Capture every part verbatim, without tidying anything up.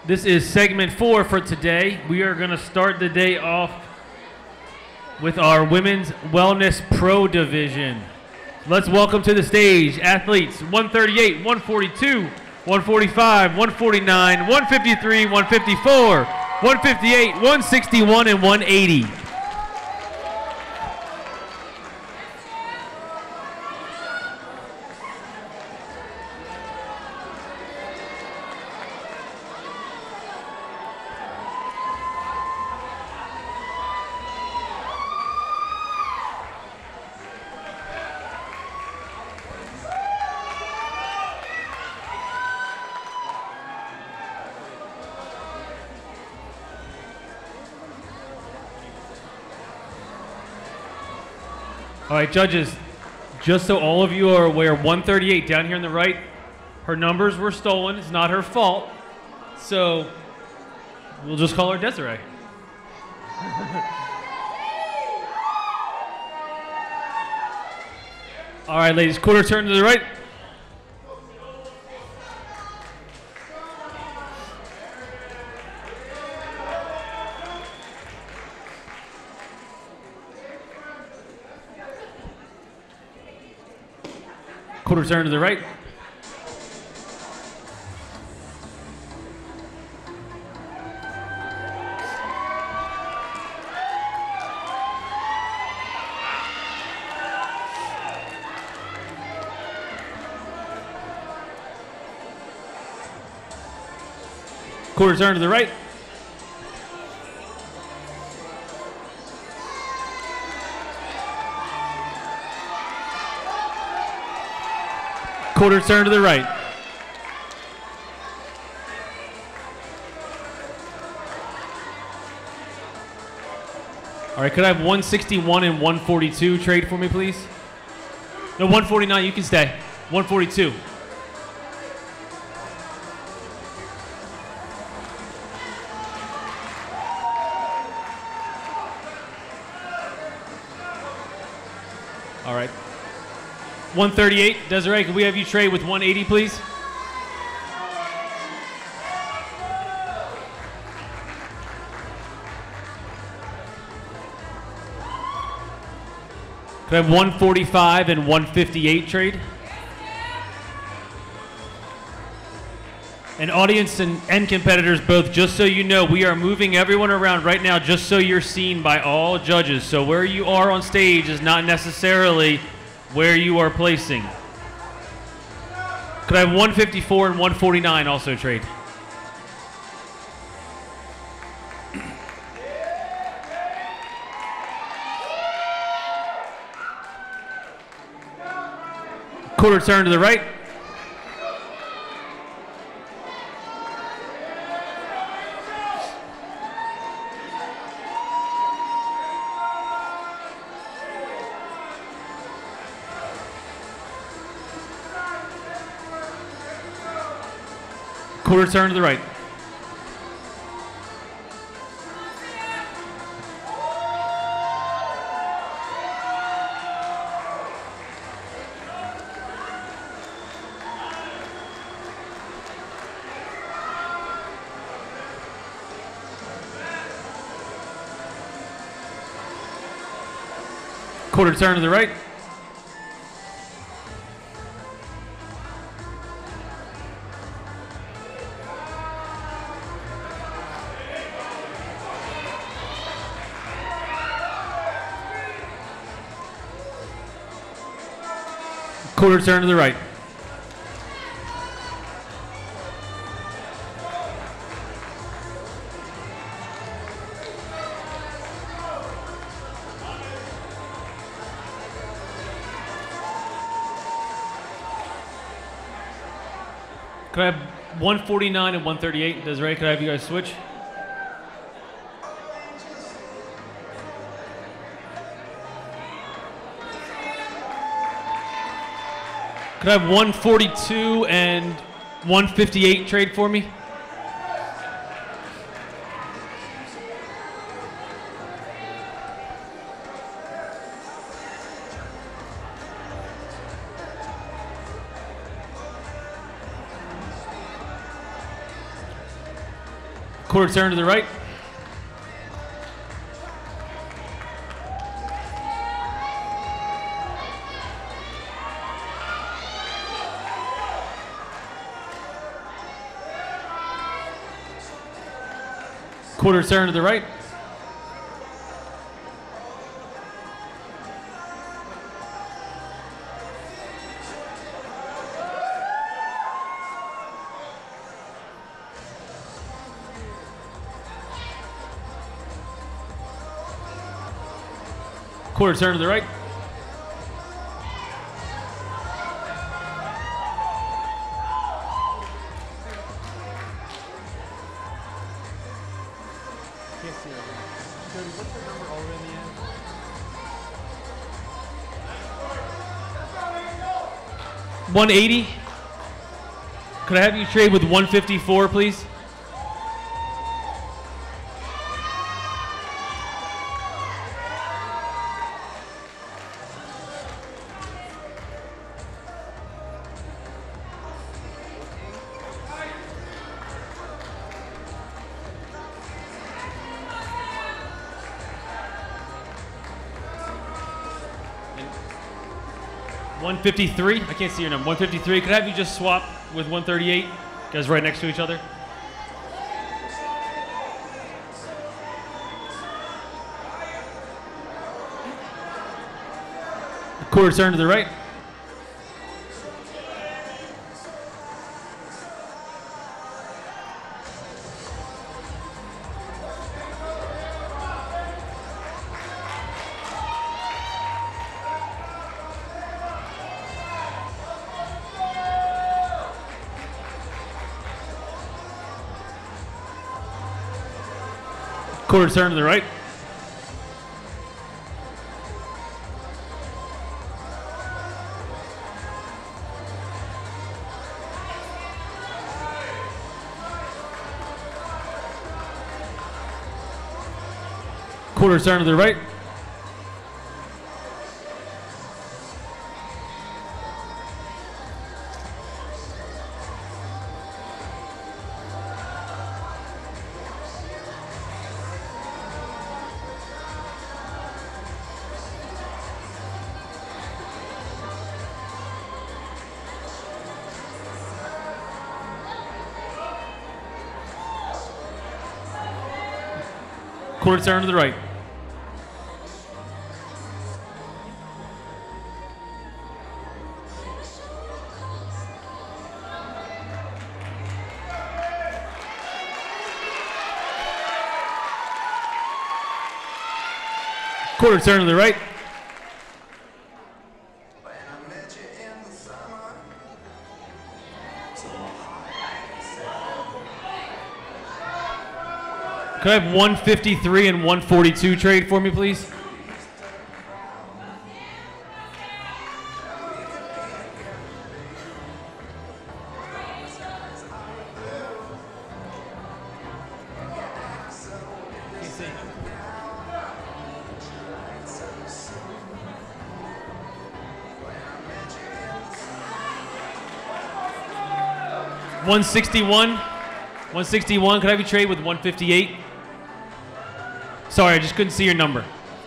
This is segment four for today. We are going to start the day off with our Women's Wellness Pro Division. Let's welcome to the stage athletes one thirty-eight, one forty-two, one forty-five, one forty-nine, one fifty-three, one fifty-four, one fifty-eight, one sixty-one, and one eighty. All right, judges, just so all of you are aware, one thirty-eight down here on the right, her numbers were stolen. It's not her fault. So we'll just call her Desiree. All right, ladies, quarter turn to the right. Quarter turn to the right. Quarter turn to the right. Quarter turn to the right. All right, could I have one sixty-one and one forty-two trade for me, please? No, one forty-nine, you can stay. one forty-two. All right. one thirty-eight, Desiree, can we have you trade with one eighty, please? Could I have one forty-five and one fifty-eight trade? And audience and, and competitors both, just so you know, we are moving everyone around right now just so you're seen by all judges. So where you are on stage is not necessarily where you are placing. Could I have one fifty-four and one forty-nine also trade? Quarter turn to the right. Quarter turn to the right. Quarter turn to the right. Quarter turn to the right. Could I have one forty-nine and one thirty-eight? Desiree, could I have you guys switch? Could I have one forty-two and one fifty-eight trade for me? Quarter turn to the right. Quarter turn to the right. Quarter turn to the right. one eighty. Could I have you trade with one fifty-four, please? one fifty-three, I can't see your number. one fifty-three, could I have you just swap with one thirty-eight? You guys right next to each other. Quarter turn to the right. Quarter turn to the right. Quarter turn to the right. Quarter turn to the right. Quarter turn to the right. Could I have one fifty-three and one forty-two trade for me, please? one sixty-one. one sixty-one. Could I have you trade with one fifty-eight? Sorry, I just couldn't see your number.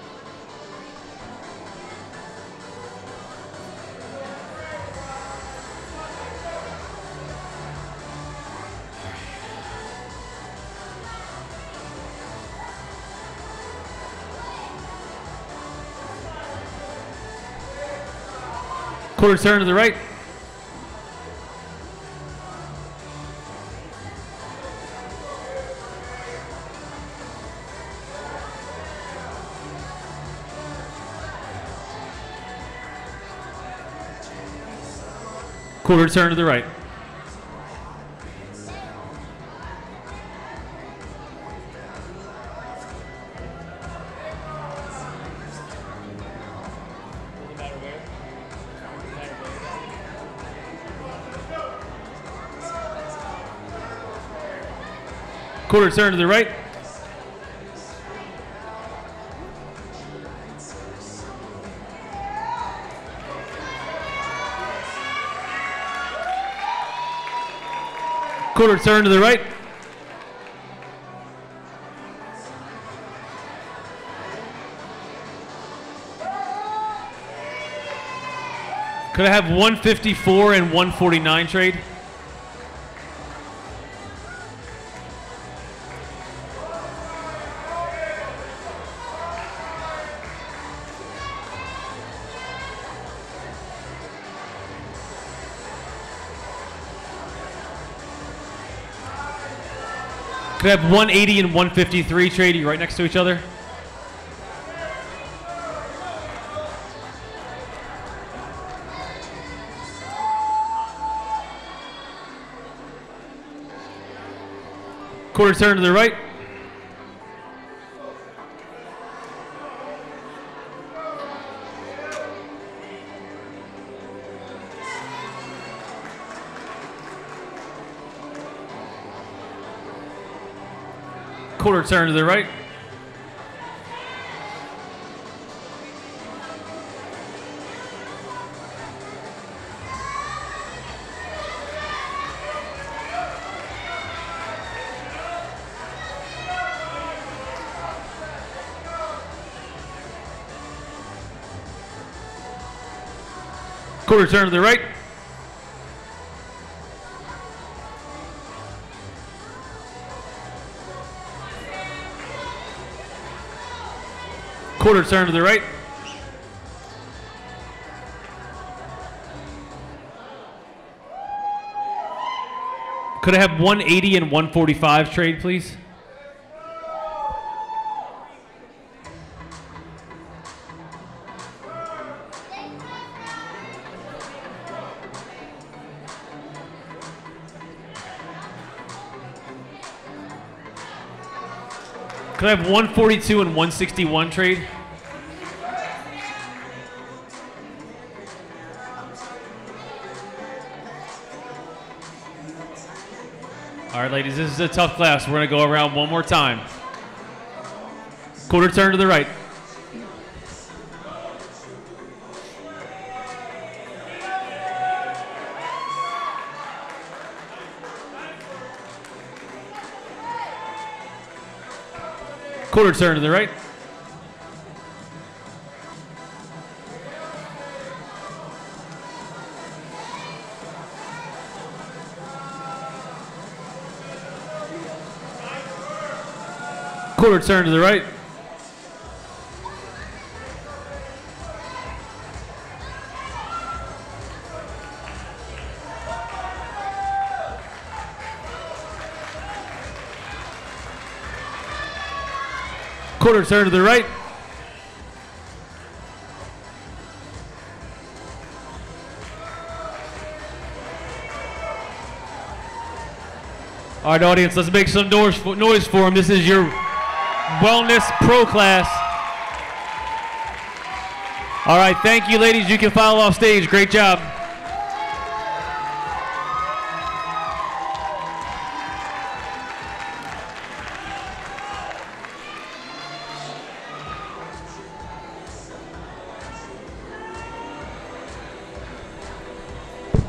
Quarter turn to the right. Quarter turn to the right. Quarter turn to the right. Quarter turn to the right. Could I have one fifty-four and one forty-nine trade? Could I have one eighty and one fifty-three trade? Are you right next to each other? Quarter turn to the right. Quarter turn to the right. Quarter turn to the right. Quarter turn to the right. Could I have one eighty and one forty-five trade, please? Could I have one forty-two and one sixty-one trade? All right, ladies, this is a tough class. We're going to go around one more time. Quarter turn to the right. Quarter turn to the right. Quarter turn to the right. Quarter turn to the right. All right, audience, let's make some noise for, noise for him. This is your Wellness Pro class. All right, thank you, ladies. You can follow off stage. Great job.